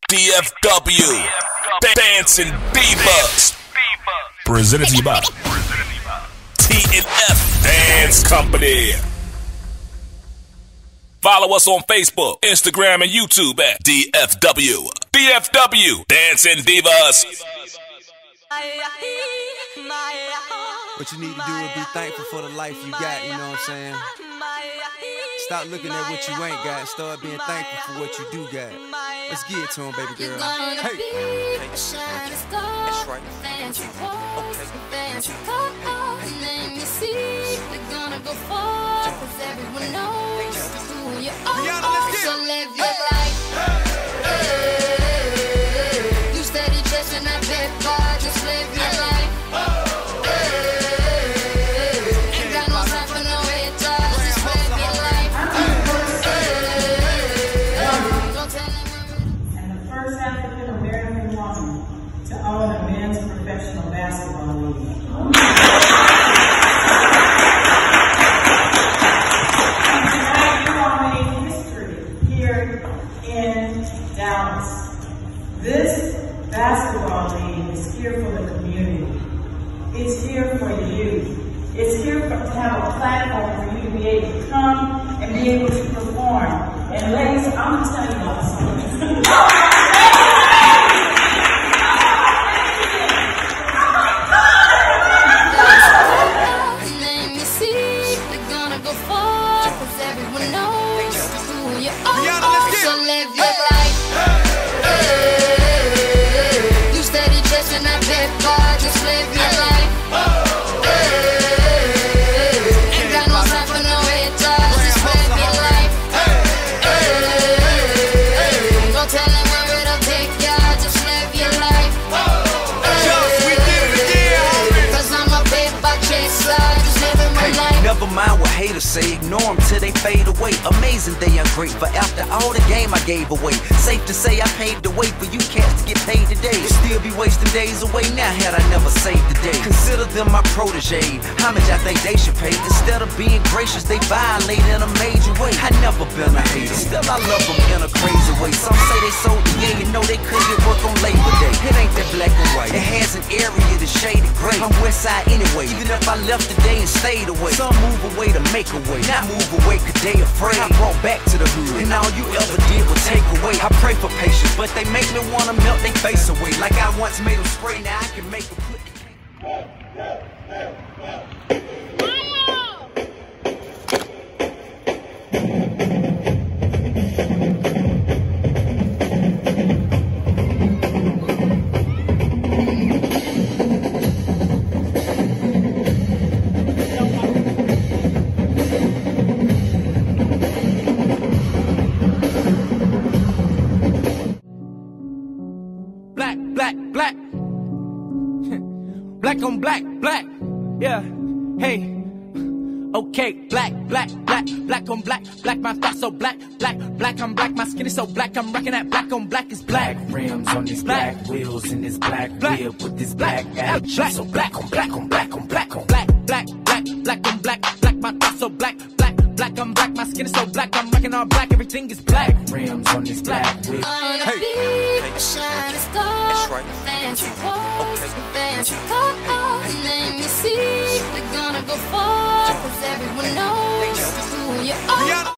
Dfw Dancin Divas. Presented to you by T&F Dance Company. Follow us on Facebook, Instagram, and YouTube at Dfw Dancin Divas. What you need to do is be thankful for the life you got, you know what I'm saying? Stop looking at what you ain't got and start being thankful for what you do got. Let's get it to him, baby girl. Hey! That's right. Let me see. They're gonna go far, cause everyone knows who you are. So live your life. You steady chasing that paper, just live your life. Ain't got no time for no haters, just live your life. And the first African American woman to own a men's professional basketball league. This basketball league is here for the community. It's here for you. It's here to have a platform for you to be able to come and be able to perform. And ladies, I'm going to tell you about something. Let me see. They're gonna go far, cause everyone knows who you are. So live your life. Just live your life. Ain't got no time for no haters. Just live your life. Go tell them where it'll take ya. Just live your life. Cause I'm a paper chaser. Just living my life. Never mind what haters say, ignore them till they fade away. Amazing they are great, but after all the game I gave away. Safe to say I paved the way for you cats to get paid today. Still be wasting days away now had I never saved the day. Consider them my protege, homage I think they should pay. Instead of being gracious, they violate in a major way. I never been a hater, still I love them in a crazy way. Some say they sold the yeah, you know they couldn't get work on Labor Day. It ain't that black and white, it has an area that's shaded gray. I'm west side anyway, even if I left today and stayed away. Some move away to make a way, not move away cause they afraid. I brought back to the hood, and all you ever did was take away. I pray for patience, but they make me wanna melt they face away. Like I once made them spray, now I can make them put black. Black on black, yeah, hey. Okay, black on black, my thoughts so black, I'm black, my skin is so black, I'm rocking that black on black is black. Rims on these black wheels in this black wheel with this black action. So black on black, my thoughts so black, I'm black, my skin is so black, I'm rocking all black, everything is black. Rims on this black wheel. On a beat, a shining star, fancy clothes, fancy cars. Let me see, they're gonna go far, cause everyone knows who you are.